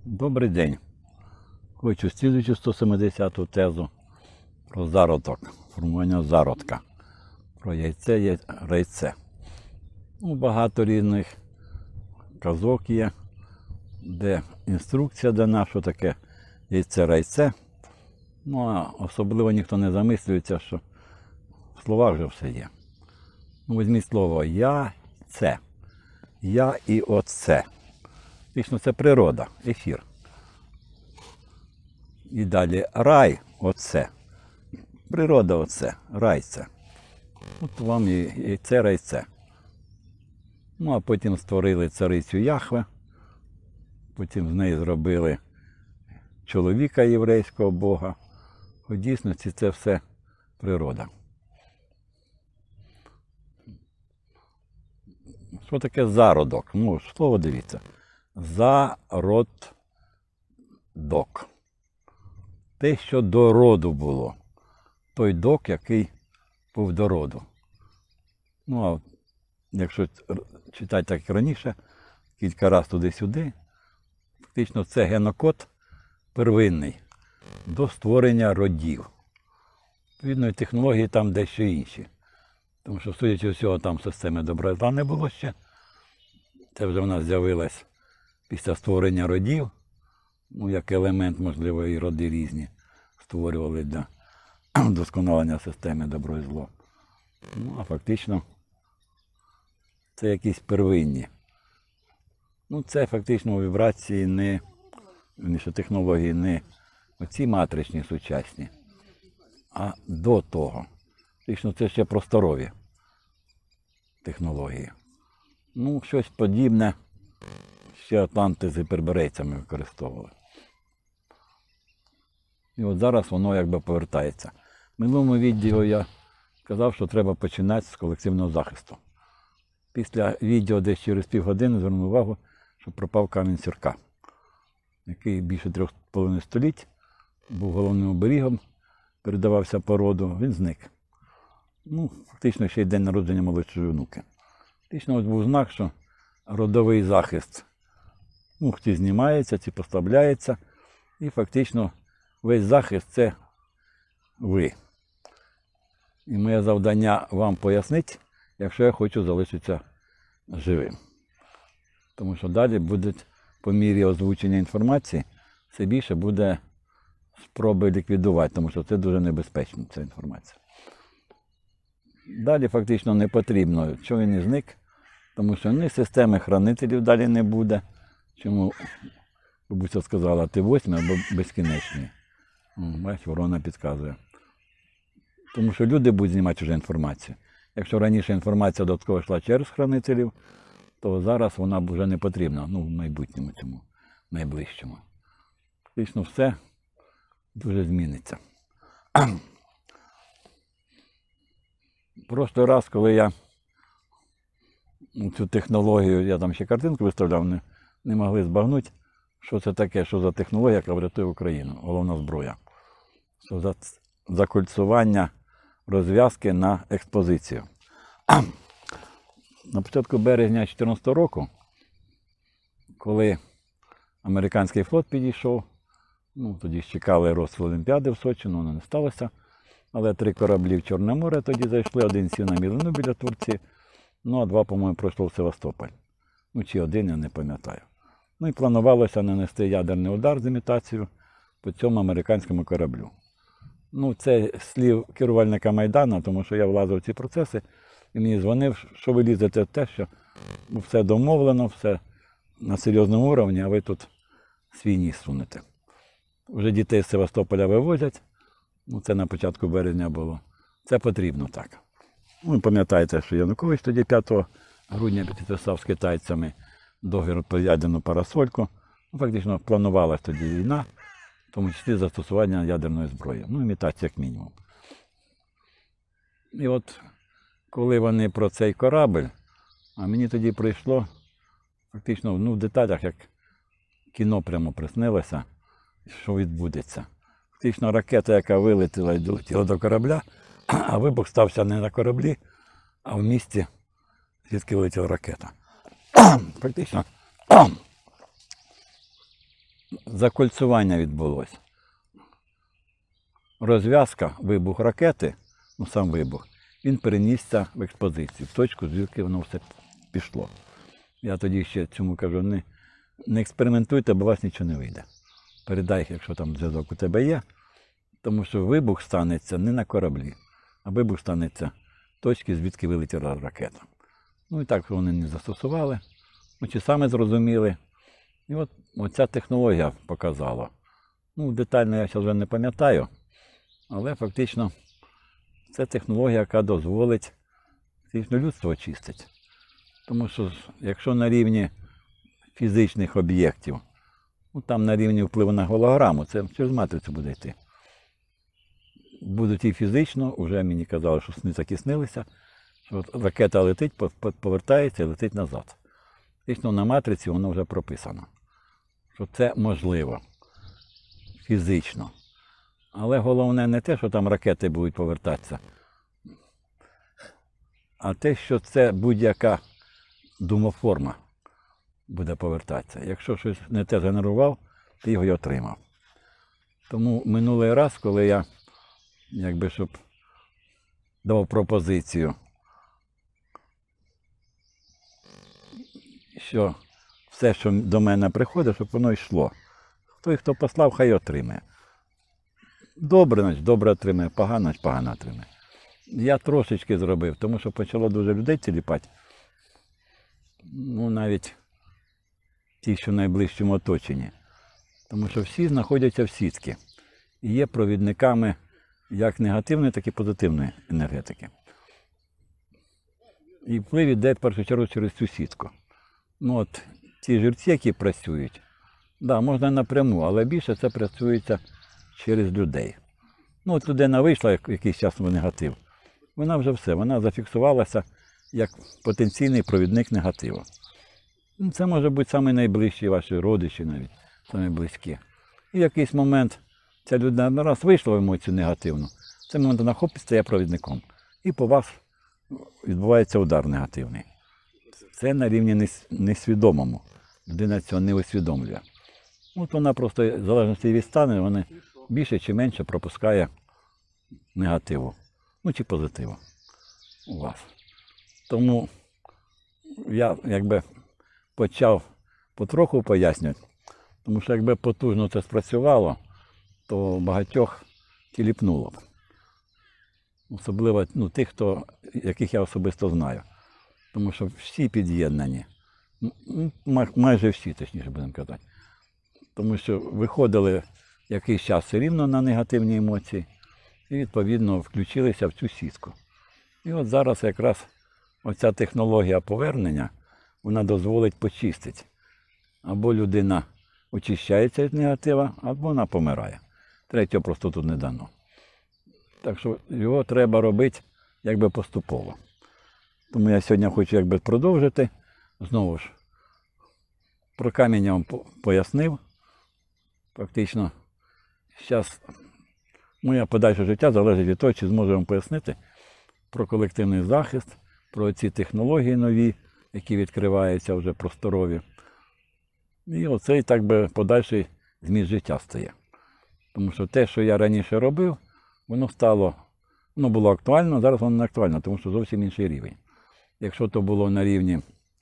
Добрий день. Хочу слідуючу 170-ту тезу про зародок, формування зародка, про яйце, райце. Багато різних казок є, де інструкція дана, що таке яйце-райце. А особливо ніхто не замислюється, що в словах вже все є. Візьміть слово «я-це», «я» і «оце». Фактично це природа, ефір. І далі рай оце. Природа оце, рай це. От вам і це райце. А потім створили царицю Яхве. Потім з неї зробили чоловіка єврейського Бога. У дійсності це все природа. Що таке зародок? Слово дивіться. Зародок. Те, що до роду було. Той док, який був до роду. А якщо читати так як раніше, кілька разів туди-сюди, фактично це генокод первинний до створення родів. Відповідно, технології там дещо інші. Тому що, судячи всього, там системи добра зла не було ще. Це вже в нас з'явилось після створення родів. Як елемент, можливо, і роди різні створювали для вдосконалення системи добро і зло. А фактично це якісь первинні. Це фактично вібрації технології не оці матричні сучасні, а до того. Фактично це ще просторові технології. Щось подібне ще атланти з гіперборейцями використовували. І от зараз воно якби повертається. В минулому відео я казав, що треба починати з колективного захисту. Після відео десь через півгодини звернув увагу, що пропав камінь Сірка, який більше 3,5 століть був головним оберігом, передавався по роду, він зник. Фактично ще й день народження молодшої внуки. Фактично ось був знак, що родовий захист ці знімається, ці поставляється, і фактично весь захист – це ви. І моє завдання вам пояснити, якщо я хочу залишитися живим. Тому що далі буде, по мірі озвучення інформації, все більше буде спроби ліквідувати, тому що це дуже небезпечно, ця інформація. Далі фактично не потрібно, що він і зник, тому що ні системи хранителів далі не буде. Чому бабуся сказала, ти восьмий або безкінечний. Бачиш, ворона підказує. Тому що люди будуть знімати вже інформацію. Якщо раніше інформація додатково йшла через хранителів, то зараз вона вже не потрібна, в майбутньому цьому, найближчому. Фактично все дуже зміниться. Прошлий раз, коли я цю технологію, я там ще картинку виставляв, не могли збагнути, що це таке, що за технологія, яка врятує Україну, головна зброя. Що за закольцування розв'язки на експозицію. На початку березня 2014 року, коли американський флот підійшов, тоді чекали розстріл Олімпіади в Сочі, воно не сталося. Але 3 кораблі в Чорне море тоді зайшли, один сів на Мілину біля Турції, а 2, по-моєму, пройшло в Севастополь. Чи 1, я не пам'ятаю. І планувалося нанести ядерний удар з імітацією по цьому американському кораблю. Це слів керувальника Майдану, тому що я влазив в ці процеси і мені дзвонив, що ви лізете в те, що все домовлено, все на серйозному рівні, а ви тут свій ніс сунете. Вже дітей з Севастополя вивозять. Це на початку березня було. Це потрібно так. Ви пам'ятаєте, що Янукович тоді 5 грудня підписав з китайцями договір про ядерну парасольку. Фактично планувалася тоді війна, в тому числі застосування ядерної зброї. Імітація як мінімум. І от, коли вони про цей корабль, а мені тоді прийшло, фактично, в деталях, як кіно прямо приснилося, що відбудеться. Фактично ракета, яка вилетіла і долетіла до корабля, а вибух стався не на кораблі, а в місті, звідки вилетіла ракета. Фактично закольцювання відбулося. Розв'язка, вибух ракети, ну сам вибух, він перенісся в експозицію, в точку, звідки воно все пішло. Я тоді ще цьому кажу, не експериментуйте, бо у вас нічого не вийде. Передай, якщо там зв'язок у тебе є, тому що вибух станеться не на кораблі, а вибух станеться в точці, звідки вилетіла ракета. Ну і так вони не застосували, чи саме зрозуміли. І от оця технологія показала. Ну, детально я зараз вже не пам'ятаю, але фактично це технологія, яка дозволить людство очистити. Тому що якщо на рівні фізичних об'єктів, ну там на рівні впливу на голограму, це через матрицю буде йти. Будуть і фізично, вже мені казали, що сни так і снилися, що ракета летить, повертається і летить назад. Фактично на матриці воно вже прописано, що це можливо фізично. Але головне не те, що там ракети будуть повертатися, а те, що це будь-яка думоформа буде повертатися. Якщо щось не те згенерував, ти його й отримав. Тому минулий раз, коли я щоб давав пропозицію, що все, що до мене приходить, щоб воно йшло. Той, хто послав, хай отримає. Добре, значить, добре отримає, погано, значить, погано отримає. Я трошечки зробив, тому що почало дуже людей тіліпати. Ну, навіть ті, що в найближчому оточенні. Тому що всі знаходяться в сітці. І є провідниками як негативної, так і позитивної енергетики. І вплив йде, в першу чергу, через цю сітку. Ну от, ті жерці, які працюють, да, можна напряму, але більше це працюється через людей. Ну от людина вийшла якийсь час в негатив, вона вже все, вона зафіксувалася як потенційний провідник негативу. Це може бути саме найближчі ваші родичі навіть, саме близькі. І в якийсь момент ця людина раз вийшла в емоцію негативну, в цей момент вона хоп, стає провідником. І по вас відбувається удар негативний. Це на рівні несвідомому. Людина цього не усвідомлює. От вона просто, в залежності від стану, вона більше чи менше пропускає негативу, ну чи позитиву у вас. Тому я почав потроху пояснювати, тому що якби потужно це спрацювало, то багатьох тіліпнуло б. Особливо тих, яких я особисто знаю. Тому що всі під'єднані, майже всі, точніше будемо казати. Тому що виходили якийсь час все рівно на негативні емоції і, відповідно, включилися в цю сітку. І от зараз якраз оця технологія повернення, вона дозволить почистити. Або людина очищається від негатива, або вона помирає. Третього просто тут не дано. Так що його треба робити поступово. Тому я сьогодні хочу продовжити. Знову ж, про камінь я вам пояснив. Фактично, зараз моє подальше життя залежить від того, чи зможу вам пояснити про колективний захист, про ці технології нові, які відкриваються вже просторові. І оцей подальший зміст життя стає. Тому що те, що я раніше робив, воно було актуально, зараз воно не актуально, тому що зовсім інший рівень. Якщо то було на рівні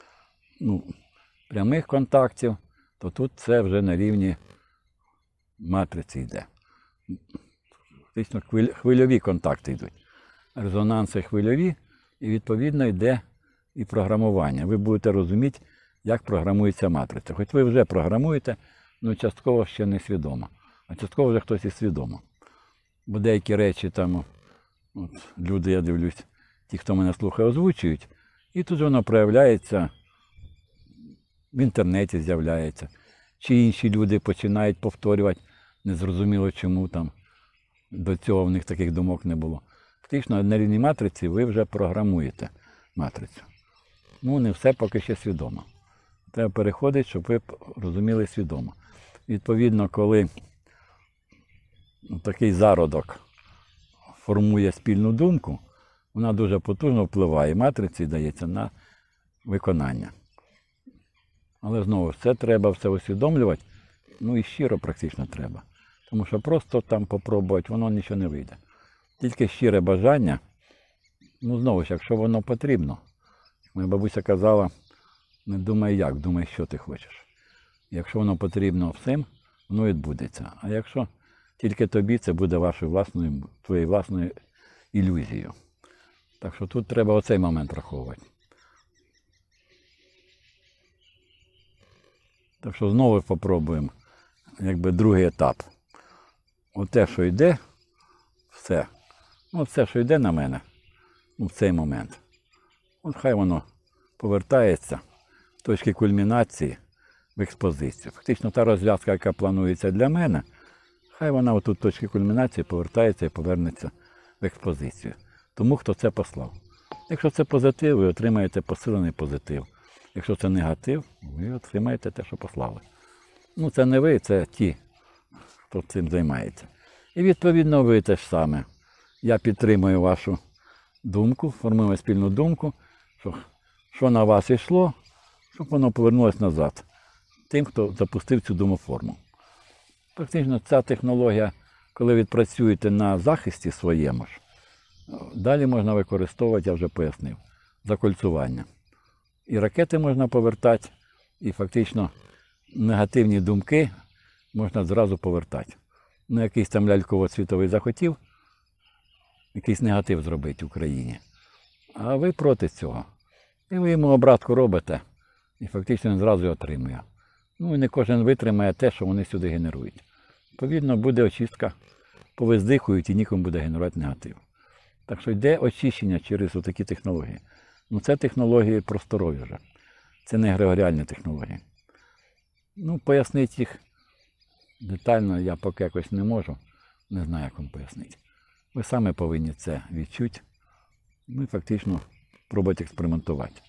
прямих контактів, то тут це вже на рівні матриці йде. Фактично хвильові контакти йдуть. Резонанси хвильові, і відповідно йде і програмування. Ви будете розуміти, як програмується матриця. Хоч ви вже програмуєте, але частково ще не свідомо. А частково вже хтось і свідомо. Бо деякі речі люди, я дивлюсь, ті, хто мене слухає, озвучують, і тут воно проявляється, в інтернеті з'являється. Чи інші люди починають повторювати, незрозуміло чому там, до цього в них таких думок не було. Фактично, на рівні матриці ви вже програмуєте матрицю. Не все поки ще свідомо. Треба переходити, щоб ви розуміли свідомо. Відповідно, коли такий зародок формує спільну думку, вона дуже потужно впливає, матриці дається на виконання. Але знову ж, це треба все усвідомлювати Ну і щиро практично треба. Тому що просто там попробувати, воно нічого не вийде. Тільки щире бажання, ну знову ж, якщо воно потрібно. Моя бабуся казала, не думай як, думай, що ти хочеш. Якщо воно потрібно всім, воно відбудеться. А якщо тільки тобі, це буде твоєю власною ілюзією. Так що тут треба оцей момент враховувати. Так що знову спробуємо, якби другий етап. Оте, що йде, все. Ну, все, що йде на мене, ну, в цей момент. От хай воно повертається в точки кульмінації в експозицію. Фактично та розв'язка, яка планується для мене, хай вона отут в точки кульмінації повертається і повернеться в експозицію. Тому, хто це послав. Якщо це позитив, ви отримаєте посилений позитив. Якщо це негатив, ви отримаєте те, що послали. Ну, це не ви, це ті, хто цим займається. І відповідно ви те ж саме. Я підтримую вашу думку, формуємо спільну думку, що на вас йшло, щоб воно повернулося назад. Тим, хто запустив цю думоформу. Практично ця технологія, коли відпрацюєте на захисті своєму ж, далі можна використовувати, я вже пояснив, закольцування. І ракети можна повертати, і фактично негативні думки можна зразу повертати. Ну, якийсь там ляльково-світовий захотів, якийсь негатив зробити в Україні. А ви проти цього. І ви йому обратку робите, і фактично він зразу отримує. Ну і не кожен витримає те, що вони сюди генерують. Відповідно, буде очистка, повиздихують і нікому буде генерувати негатив. Так що йде очищення через такі технології. Ну це технології просторові вже. Це не егрегоріальні технології. Ну, пояснити їх детально я поки якось не можу. Не знаю, як вам пояснити. Ви самі повинні це відчути. Ну і фактично пробувати експериментувати.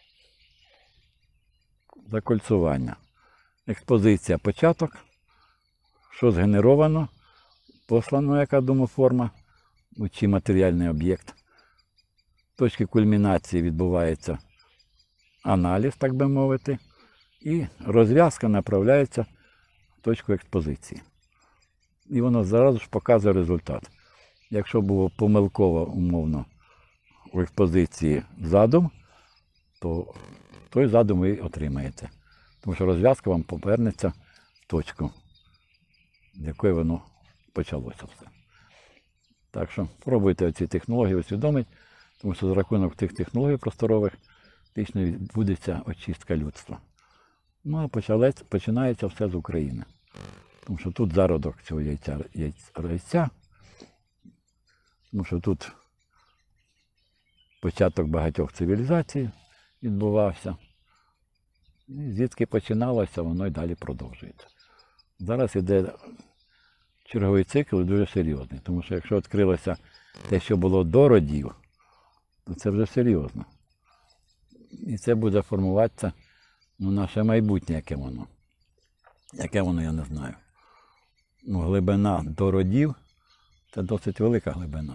Закольцування. Експозиція початок. Що згенеровано, послано, яка думоформа, чи матеріальний об'єкт. Точки кульмінації відбувається аналіз, так би мовити, і розв'язка направляється в точку експозиції. І воно зразу ж показує результат. Якщо було помилково, умовно, в експозиції задум, то той задум ви отримаєте. Тому що розв'язка вам повернеться в точку, з якої воно почалося все. Так що пробуйте ці технології усвідомити, тому що за рахунок тих технологій просторових фактично відбудеться очистка людства. Ну а починається все з України. Тому що тут зародок цього яйця, тому що тут початок багатьох цивілізацій відбувався. І звідки починалося, воно й далі продовжується. Зараз йде черговий цикл дуже серйозний, тому що якщо відкрилося те, що було до родів, то це вже серйозно. І це буде формуватися наше майбутнє, яке воно. Яке воно, я не знаю. Ну, глибина до родів – це досить велика глибина.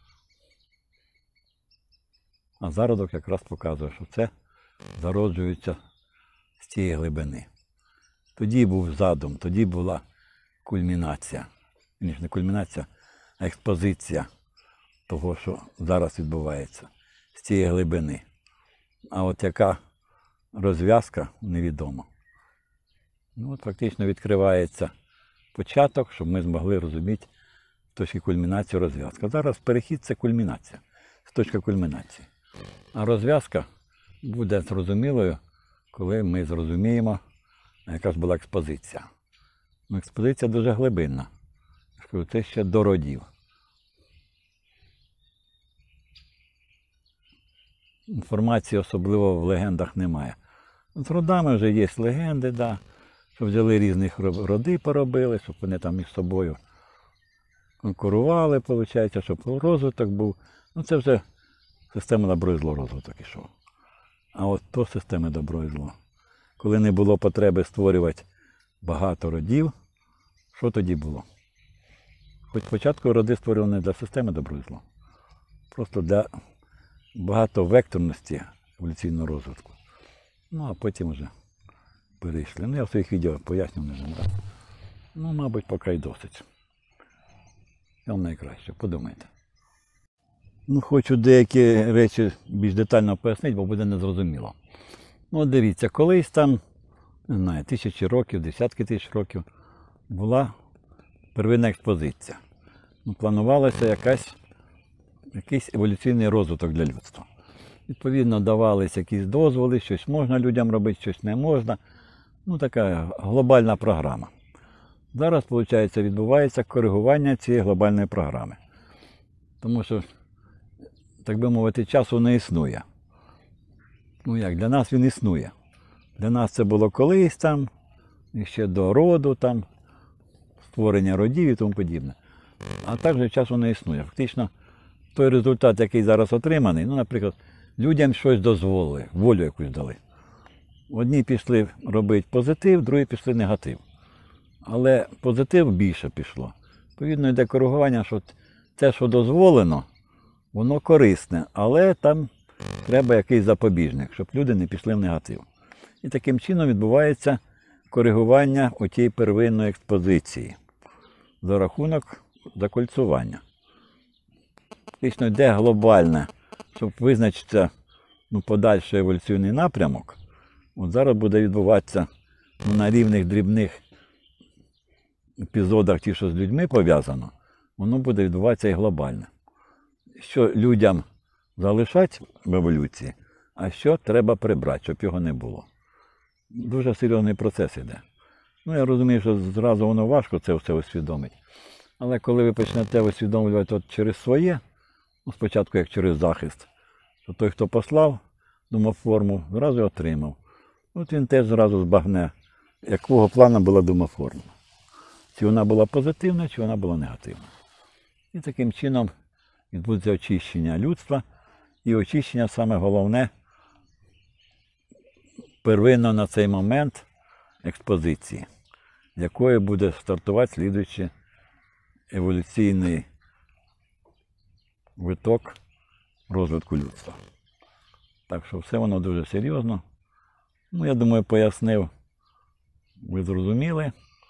А зародок якраз показує, що це зароджується з цієї глибини. Тоді був задум, тоді була кульмінація. Не кульмінація, а експозиція того, що зараз відбувається з цієї глибини. А от яка розв'язка, невідомо. Ну, от фактично відкривається початок, щоб ми змогли розуміти точки кульмінації розв'язка. Зараз перехід – це кульмінація, це точка кульмінації. А розв'язка буде зрозумілою, коли ми зрозуміємо, яка ж була експозиція. Ну, експозиція дуже глибинна. Це ще до родів. Інформації особливо в легендах немає. З родами вже є легенди, да, що взяли різних роди, поробили, щоб вони там між собою конкурували, виходить, щоб розвиток був. Ну це вже система добро і зло розвиток ішов. А от то система добро і зло. Коли не було потреби створювати багато родів, що тоді було? Хоч спочатку роди створювали не для системи добро і зло, просто для багатовекторності еволюційного розвитку. Ну, а потім вже перейшли. Ну, я в своїх відео пояснював не раз. Ну, мабуть, поки й досить. Вам найкраще, подумайте. Ну, хочу деякі речі більш детально пояснити, бо буде незрозуміло. Ну, от дивіться, колись там, не знаю, тисячі років, десятки тисяч років була первинна експозиція. Ну, планувалося якийсь еволюційний розвиток для людства. Відповідно, давалися якісь дозволи, щось можна людям робити, щось не можна. Ну, така глобальна програма. Зараз, виходить, відбувається коригування цієї глобальної програми. Тому що, так би мовити, часу не існує. Ну як, для нас він існує. Для нас це було колись там, і ще до роду, там, створення родів і тому подібне. А також часу не існує. Фактично, той результат, який зараз отриманий, ну, наприклад, людям щось дозволили, волю якусь дали. Одні пішли робити позитив, другі пішли негатив. Але позитив більше пішло. Відповідно, йде коригування, що те, що дозволено, воно корисне, але там треба якийсь запобіжник, щоб люди не пішли в негатив. І таким чином відбувається коригування отієї первинної експозиції за рахунок закольцування. Фактично йде глобальне, щоб визначитися подальший еволюційний напрямок. От зараз буде відбуватися на рівних дрібних епізодах, ті, що з людьми пов'язано, воно буде відбуватися і глобально. Що людям залишать в еволюції, а що треба прибрати, щоб його не було. Дуже серйозний процес іде. Ну, я розумію, що зразу воно важко це все усвідомити. Але коли ви почнете усвідомлювати через своє, ну, спочатку як через захист, то той, хто послав думоформу, зразу отримав. От він теж зразу збагне, якого плану була думоформа. Чи вона була позитивна, чи вона була негативна. І таким чином відбудеться очищення людства. І очищення, саме головне, первинно на цей момент експозиції, з якої буде стартувати слідуючий еволюційний виток розвитку людства. Так що все воно дуже серйозно. Ну, я думаю, пояснив, ви зрозуміли,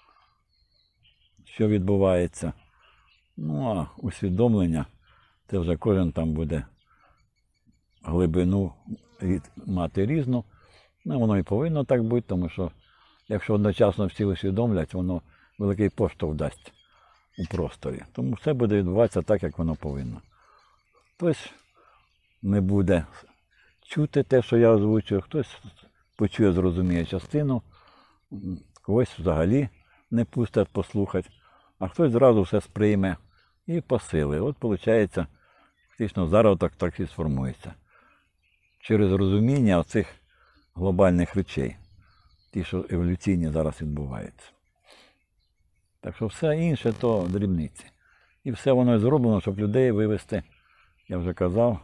що відбувається. Ну, а усвідомлення, це вже кожен там буде глибину мати різну. Ну, воно і повинно так бути, тому що якщо одночасно всі усвідомлять, воно великий поштовх дасть у просторі. Тому все буде відбуватися так, як воно повинно. Хтось не буде чути те, що я озвучую, хтось почує, зрозуміє частину, когось взагалі не пустять послухати, а хтось зразу все сприйме і посилить. От, виходить, фактично зараз так і сформується. Через розуміння оцих глобальних речей, ті, що еволюційні зараз відбуваються. Так що все інше то дрібниці. І все воно зроблено, щоб людей вивести, я вже казав,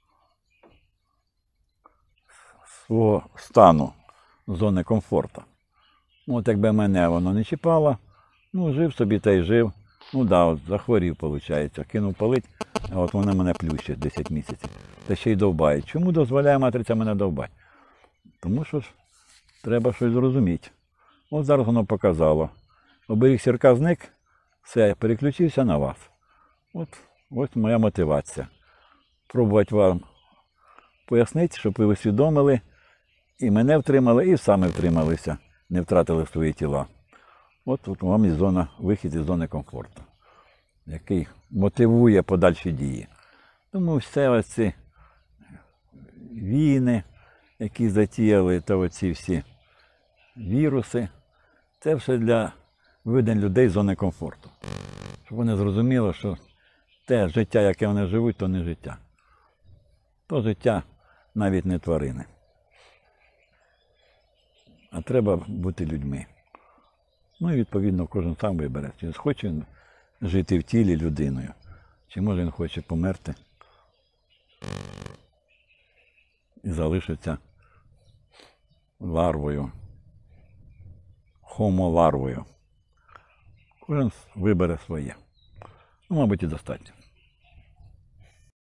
з свого стану, з зони комфорту. От якби мене воно не чіпало, ну жив собі та й жив. Ну да, от захворів, виходить, кинув палить, а от вона мене плющить 10 місяців. Та ще й довбає. Чому дозволяє матриця мене довбати? Тому що ж треба щось зрозуміти. От зараз воно показало. Оберіг сірка зник, все, переключився на вас. Ось моя мотивація. Пробувати вам пояснити, щоб ви усвідомили, і мене втримали, і самі втрималися, не втратили свої тіла. От вам і вихід із зони комфорту, який мотивує подальші дії. Тому все оці війни, які затіяли, та оці всі віруси, це все для виведення людей з зони комфорту. Щоб вони зрозуміли, що те життя, яке вони живуть, то не життя. То життя навіть не тварини. А треба бути людьми. Ну і відповідно кожен сам вибере, чи хоче він жити в тілі людиною, чи може він хоче померти і залишиться ларвою, хомоларвою. Кожен вибере своє. Ну, мабуть, і достатньо.